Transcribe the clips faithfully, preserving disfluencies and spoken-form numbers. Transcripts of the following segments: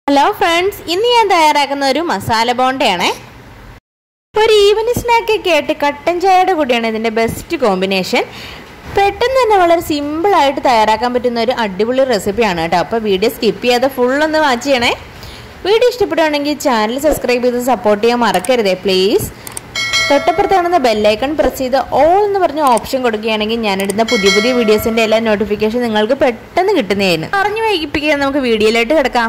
Hello friends, ഇന്ന് ഞാൻ തയ്യാറാക്കുന്ന ഒരു മസാല ബോണ്ടയാണ്. ഒരു ഈവനിങ് സ്നാക്കൊക്കെ ആയിട്ട് കട്ടൻ ചായയുടെ കൂടെയാണ് ഇതിൻ്റെ ബെസ്റ്റ് കോമ്പിനേഷൻ. പെട്ടെന്ന് തന്നെ വളരെ സിമ്പിളായിട്ട് തയ്യാറാക്കാൻ പറ്റുന്ന ഒരു അടിപൊളി റെസിപ്പിയാണ് കേട്ടോ. അപ്പോൾ വീഡിയോ സ്കിപ്പ് ചെയ്യാതെ ഫുള്ളൊന്ന് വാച്ച് ചെയ്യണേ. വീഡിയോ ഇഷ്ടപ്പെടുകയാണെങ്കിൽ ചാനൽ സബ്സ്ക്രൈബ് ചെയ്ത് സപ്പോർട്ട് ചെയ്യാൻ മറക്കരുതേ പ്ലീസ്. തൊട്ടപ്പുറത്ത് കാണുന്ന ബെല്ലൈക്കൺ പ്രസ് ചെയ്ത് ഓൾ എന്ന് പറഞ്ഞ ഓപ്ഷൻ കൊടുക്കുകയാണെങ്കിൽ ഞാനിടുന്ന പുതിയ പുതിയ വീഡിയോസിൻ്റെ എല്ലാ നോട്ടിഫിക്കേഷൻ നിങ്ങൾക്ക് പെട്ടെന്ന് കിട്ടുന്നതായിരുന്നു. പറഞ്ഞു വൈകിപ്പിക്കാൻ നമുക്ക് വീഡിയോയിലോട്ട് കിടക്കാം.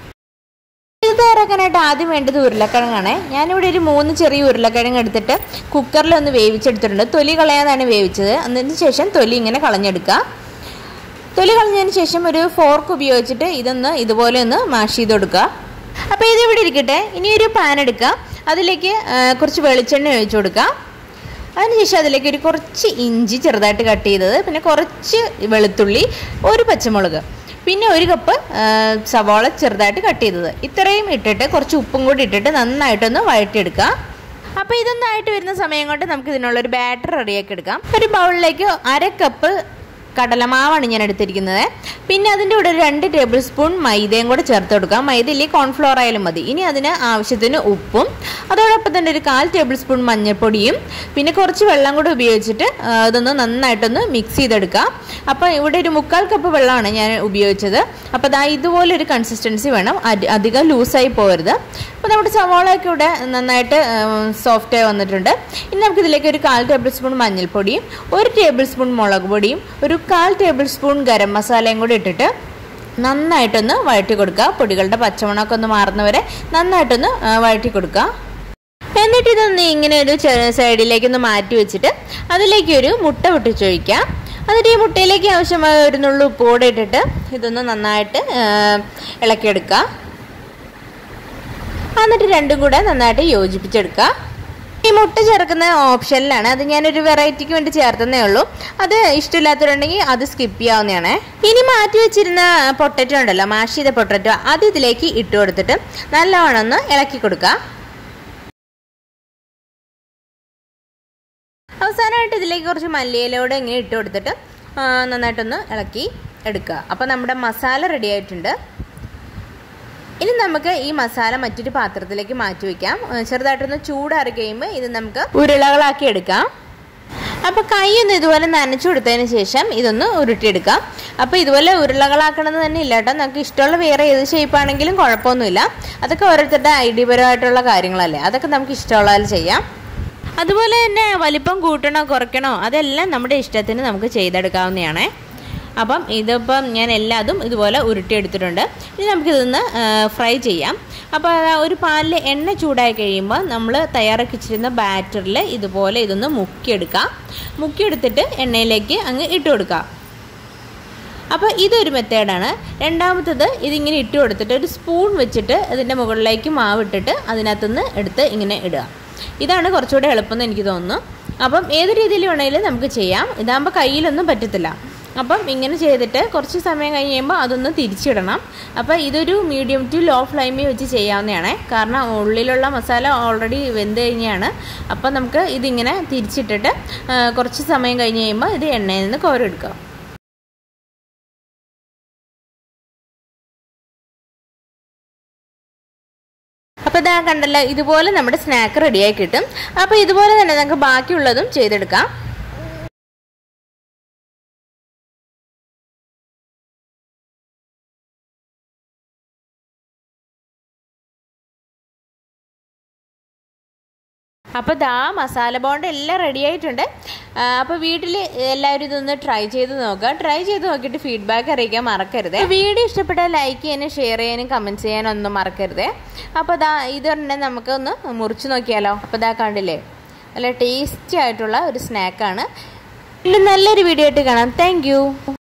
ഇത് തയ്യാറാക്കാനായിട്ട് ആദ്യം വേണ്ടത് ഉരുളക്കിഴങ്ങാണ്. ഞാനിവിടെ ഒരു മൂന്ന് ചെറിയ ഉരുളക്കിഴങ്ങ് എടുത്തിട്ട് കുക്കറിലൊന്ന് വേവിച്ചെടുത്തിട്ടുണ്ട്. തൊലി കളയാതാണ് വേവിച്ചത്. അതിന് ശേഷം തൊലി ഇങ്ങനെ കളഞ്ഞെടുക്കുക. തൊലി കളഞ്ഞതിന് ശേഷം ഒരു ഫോർക്ക് ഉപയോഗിച്ചിട്ട് ഇതൊന്ന് ഇതുപോലെ ഒന്ന് മാഷ് ചെയ്ത് കൊടുക്കുക. അപ്പോൾ ഇത് ഇവിടെ ഇരിക്കട്ടെ. ഇനി ഒരു പാൻ എടുക്കുക. അതിലേക്ക് കുറച്ച് വെളിച്ചെണ്ണ ഒഴിച്ചു കൊടുക്കുക. അതിനുശേഷം അതിലേക്ക് ഒരു കുറച്ച് ഇഞ്ചി ചെറുതായിട്ട് കട്ട് ചെയ്തത്, പിന്നെ കുറച്ച് വെളുത്തുള്ളി, ഒരു പച്ചമുളക്, പിന്നെ ഒരു കപ്പ് സവാള ചെറുതായിട്ട് കട്ട് ചെയ്തത്, ഇത്രയും ഇട്ടിട്ട് കുറച്ച് ഉപ്പും കൂടി ഇട്ടിട്ട് നന്നായിട്ടൊന്ന് വഴറ്റിയെടുക്കുക. അപ്പോൾ ഇതൊന്നായിട്ട് വരുന്ന സമയം കൊണ്ട് നമുക്ക് ഇതിനുള്ളൊരു ബാറ്റർ റെഡിയാക്കി എടുക്കാം. ഒരു ബൗളിലേക്ക് അര കപ്പ് കടലമാവാണ് ഞാൻ എടുത്തിരിക്കുന്നത്. പിന്നെ അതിൻ്റെ കൂടെ ഒരു രണ്ട് ടേബിൾ സ്പൂൺ മൈദയും കൂടെ ചേർത്ത് കൊടുക്കാം. മൈദ ഇല്ലെങ്കിൽ കോൺഫ്ലോർ ആയാലും മതി. ഇനി അതിന് ആവശ്യത്തിന് ഉപ്പും അതോടൊപ്പം തന്നെ ഒരു കാൽ ടേബിൾ സ്പൂൺ മഞ്ഞൾപ്പൊടിയും പിന്നെ കുറച്ച് വെള്ളം കൂടെ ഉപയോഗിച്ചിട്ട് അതൊന്ന് നന്നായിട്ടൊന്ന് മിക്സ് ചെയ്തെടുക്കാം. അപ്പോൾ ഇവിടെ ഒരു മുക്കാൽ കപ്പ് വെള്ളമാണ് ഞാൻ ഉപയോഗിച്ചത്. അപ്പോൾ അതാ ഇതുപോലെ ഒരു കൺസിസ്റ്റൻസി വേണം, അധികം ലൂസായി പോകരുത്. അപ്പോൾ നമ്മുടെ സവാളയൊക്കെ ഇവിടെ നന്നായിട്ട് സോഫ്റ്റായി വന്നിട്ടുണ്ട്. ഇനി നമുക്കിതിലേക്ക് ഒരു കാൽ ടേബിൾ സ്പൂൺ മഞ്ഞൾപ്പൊടിയും ഒരു ടേബിൾ സ്പൂൺ മുളക് പൊടിയും ഒരു കാൽ ടേബിൾ സ്പൂൺ ഗരം മസാലയും കൂടി ഇട്ടിട്ട് നന്നായിട്ടൊന്ന് വഴറ്റി കൊടുക്കുക. പൊടികളുടെ പച്ചമണമൊക്കെ ഒന്ന് മാറുന്നവരെ നന്നായിട്ടൊന്ന് വഴറ്റി കൊടുക്കുക. എന്നിട്ട് ഇതൊന്ന് ഇങ്ങനെ ഒരു സൈഡിലേക്കൊന്ന് മാറ്റി വെച്ചിട്ട് അതിലേക്ക് ഒരു മുട്ട പൊട്ടിച്ചൊഴിക്കുക. എന്നിട്ട് ഈ മുട്ടയിലേക്ക് ആവശ്യമായ ഒരു നുള്ളു ഉപ്പ് കൂടെ ഇട്ടിട്ട് ഇതൊന്ന് നന്നായിട്ട് ഇളക്കിയെടുക്കുക. എന്നിട്ട് രണ്ടും കൂടെ നന്നായിട്ട് യോജിപ്പിച്ചെടുക്കുക. ഈ മുട്ട ചേർക്കുന്ന ഓപ്ഷനിലാണ്, അത് ഞാനൊരു വെറൈറ്റിക്ക് വേണ്ടി ചേർത്തന്നേ ഉള്ളൂ. അത് ഇഷ്ടമില്ലാത്തവരുണ്ടെങ്കിൽ അത് സ്കിപ്പ് ചെയ്യാവുന്നതാണ്. ഇനി മാറ്റി വെച്ചിരുന്ന പൊട്ടറ്റോ ഉണ്ടല്ലോ, മാഷ് ചെയ്ത പൊട്ടറ്റോ, അത് ഇതിലേക്ക് ഇട്ട് കൊടുത്തിട്ട് നല്ലവണ്ണം ഒന്ന് ഇളക്കി കൊടുക്കുക. അവസാനമായിട്ട് ഇതിലേക്ക് കുറച്ച് മല്ലിയിലയോടെ ഇങ്ങനെ ഇട്ട് കൊടുത്തിട്ട് നന്നായിട്ടൊന്ന് ഇളക്കി എടുക്കുക. അപ്പോൾ നമ്മുടെ മസാല റെഡി ആയിട്ടുണ്ട്. ഇനി നമുക്ക് ഈ മസാല മറ്റൊരു പാത്രത്തിലേക്ക് മാറ്റി വയ്ക്കാം. ചെറുതായിട്ടൊന്ന് ചൂടാറി കഴിയുമ്പോൾ ഇത് നമുക്ക് ഉരുളകളാക്കി എടുക്കാം. അപ്പോൾ കൈയൊന്ന് ഇതുപോലെ നനച്ചു കൊടുത്തതിന് ശേഷം ഇതൊന്ന് ഉരുട്ടിയെടുക്കാം. അപ്പോൾ ഇതുപോലെ ഉരുളകളാക്കണമെന്ന് തന്നെ ഇല്ല കേട്ടോ, നമുക്ക് ഇഷ്ടമുള്ള വേറെ ഏത് ഷേപ്പാണെങ്കിലും കുഴപ്പമൊന്നുമില്ല. അതൊക്കെ ഓരോരുത്തരുടെ ഐഡിയപരമായിട്ടുള്ള കാര്യങ്ങളല്ലേ, അതൊക്കെ നമുക്ക് ഇഷ്ടമുള്ളതിൽ ചെയ്യാം. അതുപോലെ തന്നെ വലിപ്പം കൂട്ടണോ കുറയ്ക്കണോ അതെല്ലാം നമ്മുടെ ഇഷ്ടത്തിന് നമുക്ക് ചെയ്തെടുക്കാവുന്നതാണ്. അപ്പം ഇതിപ്പം ഞാൻ എല്ലാതും ഇതുപോലെ ഉരുട്ടിയെടുത്തിട്ടുണ്ട്. ഇനി നമുക്കിതൊന്ന് ഫ്രൈ ചെയ്യാം. അപ്പോൾ ഒരു പാനിൽ എണ്ണ ചൂടായി കഴിയുമ്പോൾ നമ്മൾ തയ്യാറാക്കി വെച്ചിരുന്ന ബാറ്ററിൽ ഇതുപോലെ ഇതൊന്ന് മുക്കിയെടുക്കാം. മുക്കിയെടുത്തിട്ട് എണ്ണയിലേക്ക് അങ്ങ് ഇട്ട് കൊടുക്കുക. അപ്പോൾ ഇതൊരു മെത്തേഡാണ്. രണ്ടാമത്തത് ഇതിങ്ങനെ ഇട്ട് കൊടുത്തിട്ട് ഒരു സ്പൂൺ വെച്ചിട്ട് ഇതിൻ്റെ മുകളിലേക്ക് മാവിട്ടിട്ട് അതിനകത്തുനിന്ന് എടുത്ത് ഇങ്ങനെ ഇടുക. ഇതാണ് കുറച്ചുകൂടെ എളുപ്പമെന്ന് എനിക്ക് തോന്നുന്നു. അപ്പം ഏത് രീതിയിൽ വേണമെങ്കിലും നമുക്ക് ചെയ്യാം. ഇതാകുമ്പോൾ കയ്യിലൊന്നും പറ്റത്തില്ല. അപ്പം ഇങ്ങനെ ചെയ്തിട്ട് കുറച്ച് സമയം കഴിഞ്ഞ് കഴിയുമ്പോൾ അതൊന്ന് തിരിച്ചിടണം. അപ്പോൾ ഇതൊരു മീഡിയം ടു ലോ ഫ്ലെയിമിൽ വെച്ച് ചെയ്യാവുന്നതാണ്, കാരണം ഉള്ളിലുള്ള മസാല ഓൾറെഡി വെന്ത് കഴിഞ്ഞാണ്. അപ്പം നമുക്ക് ഇതിങ്ങനെ തിരിച്ചിട്ടിട്ട് കുറച്ച് സമയം കഴിഞ്ഞ് കഴിയുമ്പോൾ ഇത് എണ്ണയിൽ നിന്ന് കോരെടുക്കാം. അപ്പോൾ ഇതാ കണ്ടല്ലോ, ഇതുപോലെ നമ്മുടെ സ്നാക്ക് റെഡിയായി കിട്ടും. അപ്പോൾ ഇതുപോലെ തന്നെ നമുക്ക് ബാക്കിയുള്ളതും ചെയ്തെടുക്കാം. അപ്പോൾ ദാ മസാല ബോണ്ട് എല്ലാം റെഡി ആയിട്ടുണ്ട്. അപ്പോൾ വീട്ടിൽ എല്ലാവരും ഇതൊന്ന് ട്രൈ ചെയ്ത് നോക്കുക. ട്രൈ ചെയ്ത് നോക്കിയിട്ട് ഫീഡ്ബാക്ക് അറിയിക്കാൻ മറക്കരുത്. വീഡിയോ ഇഷ്ടപ്പെട്ടാൽ ലൈക്ക് ചെയ്യാനും ഷെയർ ചെയ്യാനും കമൻറ്റ് ചെയ്യാനും ഒന്നും മറക്കരുത്. അപ്പോൾ ദാ ഇത് തന്നെ നമുക്കൊന്ന് മുറിച്ച് നോക്കിയാലോ. അപ്പോൾ ദാ കണ്ടില്ലേ, നല്ല ടേസ്റ്റി ആയിട്ടുള്ള ഒരു സ്നാക്കാണ്. നല്ലൊരു വീഡിയോ ആയിട്ട് കാണാം. താങ്ക്